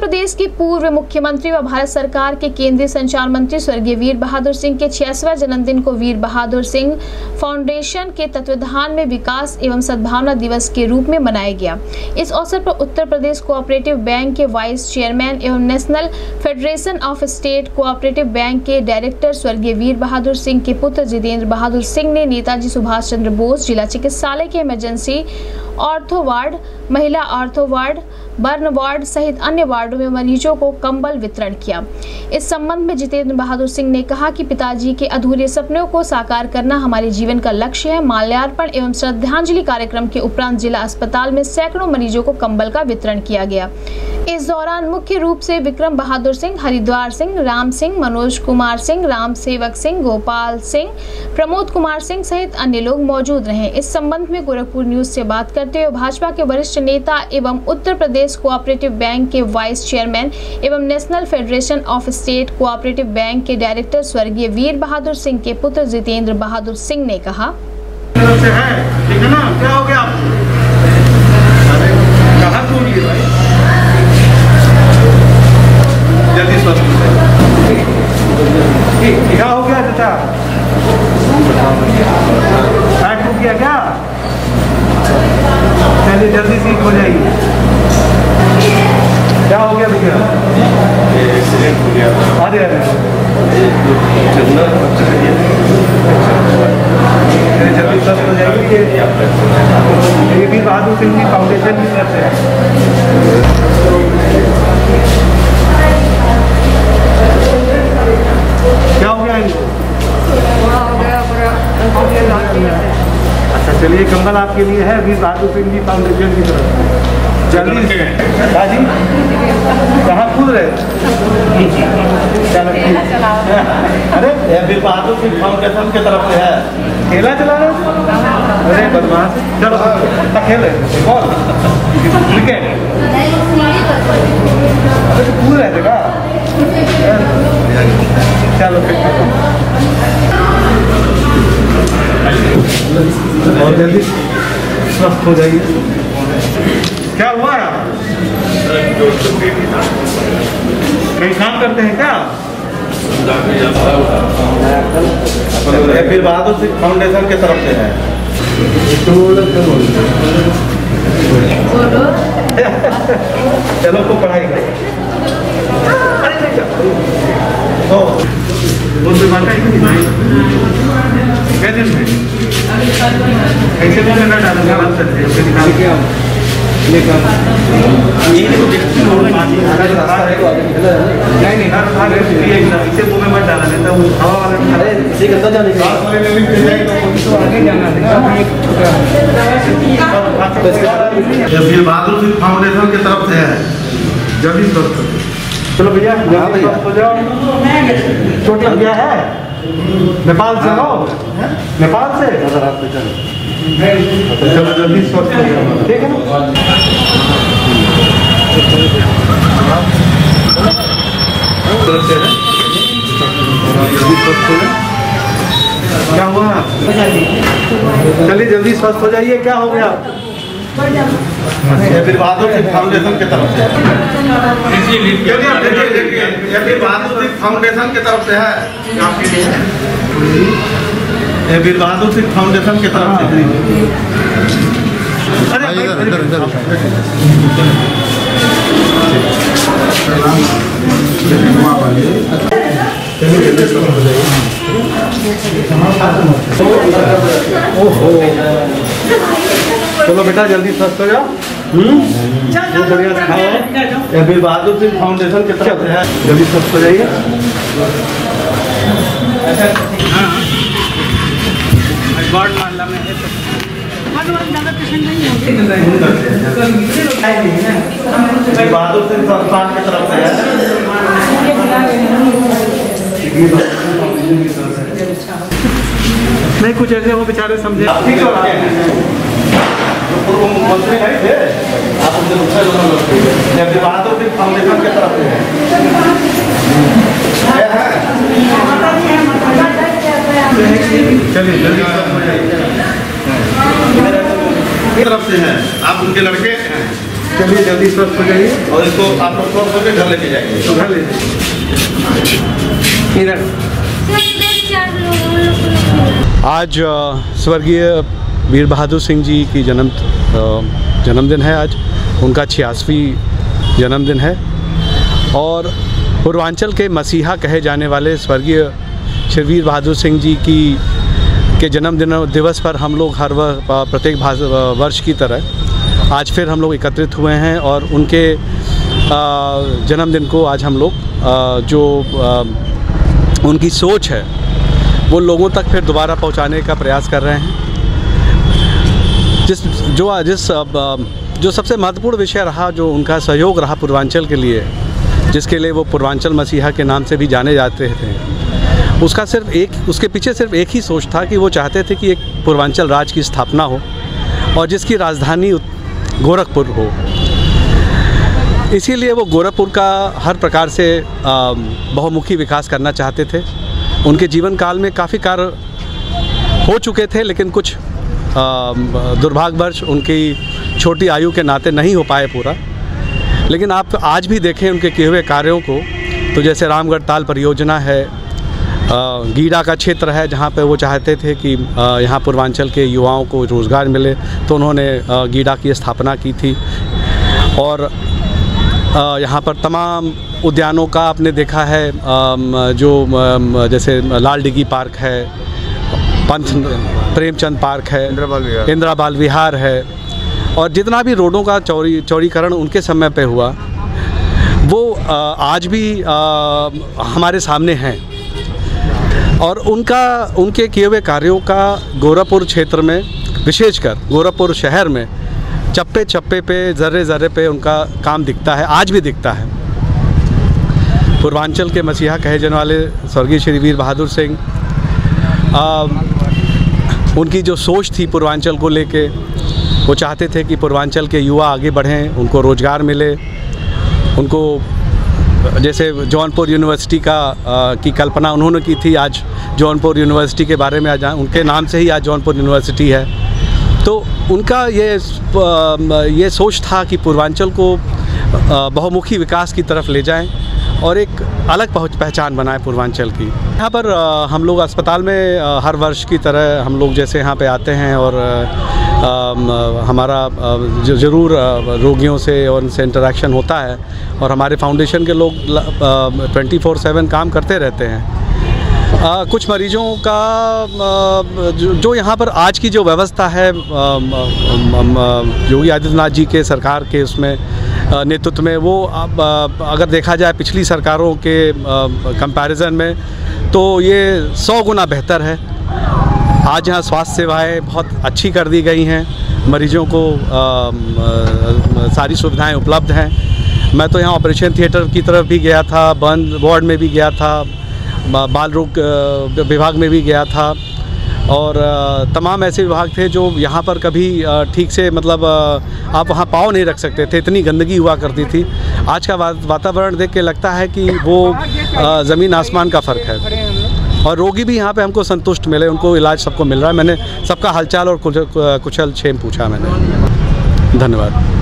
प्रदेश के पूर्व मुख्यमंत्री व भारत सरकार के केंद्रीय संचार मंत्री स्वर्गीय वीर बहादुर सिंह के 66वें जन्मदिन को वीर बहादुर सिंह फाउंडेशन के तत्वाधान में विकास एवं सद्भावना दिवस के रूप में मनाया गया। इस अवसर पर उत्तर प्रदेश कोऑपरेटिव बैंक के वाइस चेयरमैन एवं national federation of state cooperative bank के डायरेक्टर स्वर्गीय वीर बहादुर सिंह के पुत्र जितेंद्र बहादुर सिंह ने नेताजी सुभाष चंद्र बोस जिला चिकित्सालय के इमरजेंसी ऑर्थो वार्ड, महिला ऑर्थो वार्ड, बर्न वार्ड सहित अन्य वार्डों में मरीजों को कंबल वितरण किया। इस संबंध में जितेंद्र बहादुर सिंह ने कहा कि पिताजी के अधूरे सपनों को साकार करना हमारे जीवन का लक्ष्य है। माल्यार्पण एवं श्रद्धांजलि कार्यक्रम के उपरांत जिला अस्पताल में सैकड़ों मरीजों को कंबल का वितरण किया गया। इस दौरान मुख्य रूप से विक्रम बहादुर सिंह, हरिद्वार सिंह, राम सिंह, मनोज कुमार सिंह, राम सेवक सिंह, गोपाल सिंह, प्रमोद कुमार सिंह सहित अन्य लोग मौजूद रहे। इस संबंध में गोरखपुर न्यूज से बात करते हुए भाजपा के वरिष्ठ नेता एवं उत्तर प्रदेश कोऑपरेटिव बैंक के वाइस चेयरमैन एवं national federation of state cooperative bank के डायरेक्टर स्वर्गीय वीर बहादुर सिंह के पुत्र जितेंद्र बहादुर सिंह ने कहा, ठीक है ना, क्या हो गया आपको? कहाँ टूट गया भाई? जल्दी स्वस्थ हो जाए। क्या हो गया चाचा? पैर टूट गया क्या? चलिए जल्दी ठीक हो जाएगी। क्या हो गया भैया? एक्सीडेंट हो गया। अरे अरे जल्दी स्वस्थ हो जाएगी। ये वीर बहादुर सिंह जी फाउंडेशन की तरफ से है। क्या हो गया इनको? अच्छा चलिए, कंबल आपके लिए है वीर बहादुर सिंह जी फाउंडेशन की तरफ। जल्दी जी कहाँ कूद रहे? अरे वीर बहादुर सिंह फाउंडेशन की तरफ से है। खेला चला रहे? अरे बदमाश, चलो खेल रहे बॉल क्रिकेट। अरे कूद रहे थे का? चलो और जल्दी स्वस्थ हो जाइए। क्या हुआ है? कहीं काम करते हैं क्या? वीर बहादुर सिंह फाउंडेशन की तरफ से है। चलो को पढ़ाई करें। कैसे डालूंगा निकाल के इसे मुँह में मत डाला, नहीं तो हवा वाला वीर बहादुर सिंह फाउंडेशन की तरफ से है। जल्दी स्वस्थ हो। चलो भैया हो जाओ। चोट लग गया है? नेपाल से हो? नेपाल से? चलो जल्दी स्वस्थ हो जाओ, ठीक है ना? क्या हुआ? चलिए जल्दी स्वस्थ हो जाइए। क्या हो गया? वीर बहादुर सिंह फाउंडेशन की तरफ से वीर बहादुर सिंह फाउंडेशन की तरफ से है। वीर बहादुर सिंह फाउंडेशन की तरफ से। ओहो, चलो बेटा जल्दी स्वस्थ हो जाओ। बढ़िया खाओ। वीर बहादुर सिंह फाउंडेशन की तरफ से है। जल्दी स्वस्थ हो जाइए। बहादुर सिंह संस्थान की तरफ से है। नहीं कुछ ऐसे वो बेचारे समझे। पूर्व मुख्यमंत्री नहीं थे आप, उनसे बहादुर सिंह फाउंडेशन की तरफ से चलिए जल्दी तरफ से है। आप उनके लड़के हैं। चलिए जल्दी स्वस्थ हो जाइए और इसको आप लोग स्वस्थ होकर घर लेके जाएंगे। तो घर ले जाइए इधर। आज स्वर्गीय वीर बहादुर सिंह जी की जन्मदिन है। आज उनका 86वां जन्मदिन है और पूर्वांचल के मसीहा कहे जाने वाले स्वर्गीय श्री वीर बहादुर सिंह जी के जन्मदिन दिवस पर हम लोग हर प्रत्येक वर्ष की तरह आज फिर हम लोग एकत्रित हुए हैं और उनके जन्मदिन को आज हम लोग जो उनकी सोच है वो लोगों तक फिर दोबारा पहुंचाने का प्रयास कर रहे हैं। जो सबसे महत्वपूर्ण विषय रहा, जो उनका सहयोग रहा पूर्वांचल के लिए, जिसके लिए वो पूर्वांचल मसीहा के नाम से भी जाने जाते थे, उसके पीछे सिर्फ एक ही सोच था कि वो चाहते थे कि एक पूर्वांचल राज्य की स्थापना हो और जिसकी राजधानी गोरखपुर हो। इसीलिए वो गोरखपुर का हर प्रकार से बहुमुखी विकास करना चाहते थे। उनके जीवन काल में काफ़ी कार्य हो चुके थे, लेकिन कुछ दुर्भाग्यवश उनकी छोटी आयु के नाते नहीं हो पाए पूरा। लेकिन आप आज भी देखें उनके किए हुए कार्यों को, तो जैसे रामगढ़ ताल परियोजना है, गीडा का क्षेत्र है जहाँ पे वो चाहते थे कि यहाँ पूर्वांचल के युवाओं को रोज़गार मिले, तो उन्होंने गीडा की स्थापना की थी। और यहाँ पर तमाम उद्यानों का आपने देखा है, जो जैसे लाल डिगी पार्क है, पंथ प्रेमचंद पार्क है, इंदिरा बाल विहार है, और जितना भी रोडों का चौड़ीकरण उनके समय पे हुआ वो आज भी हमारे सामने हैं। और उनके किए हुए कार्यों का गोरखपुर क्षेत्र में, विशेषकर गोरखपुर शहर में चप्पे चप्पे पे, ज़र्रे ज़र्रे पे उनका काम दिखता है, आज भी दिखता है। पूर्वांचल के मसीहा कहे जाने वाले स्वर्गीय श्री वीर बहादुर सिंह, उनकी जो सोच थी पूर्वांचल को लेके, वो चाहते थे कि पूर्वांचल के युवा आगे बढ़ें, उनको रोज़गार मिले। उनको जैसे जौनपुर यूनिवर्सिटी की कल्पना उन्होंने की थी। आज जौनपुर यूनिवर्सिटी के बारे में आज उनके नाम से ही आज जौनपुर यूनिवर्सिटी है। तो उनका ये सोच था कि पूर्वांचल को बहुमुखी विकास की तरफ ले जाएं और एक अलग पहचान बनाएं पूर्वांचल की। यहाँ पर हम लोग अस्पताल में हर वर्ष की तरह हम लोग जैसे यहाँ पे आते हैं और हमारा ज़रूर रोगियों से और उनसे इंटरेक्शन होता है और हमारे फाउंडेशन के लोग 24/7 काम करते रहते हैं। कुछ मरीजों का जो यहाँ पर आज की जो व्यवस्था है योगी आदित्यनाथ जी के सरकार के उसमें नेतृत्व में, वो अगर देखा जाए पिछली सरकारों के कंपैरिजन में तो ये 100 गुना बेहतर है। आज यहाँ स्वास्थ्य सेवाएं बहुत अच्छी कर दी गई हैं, मरीजों को सारी सुविधाएं उपलब्ध हैं। मैं तो यहाँ ऑपरेशन थिएटर की तरफ भी गया था, बर्न वार्ड में भी गया था, बाल रोग विभाग में भी गया था, और तमाम ऐसे विभाग थे जो यहाँ पर कभी ठीक से मतलब आप वहाँ पाँव नहीं रख सकते थे, इतनी गंदगी हुआ करती थी। आज का वातावरण देख के लगता है कि वो ज़मीन आसमान का फ़र्क है। और रोगी भी यहाँ पे हमको संतुष्ट मिले, उनको इलाज सबको मिल रहा है। मैंने सबका हालचाल और कुशल क्षेम पूछा मैंने। धन्यवाद।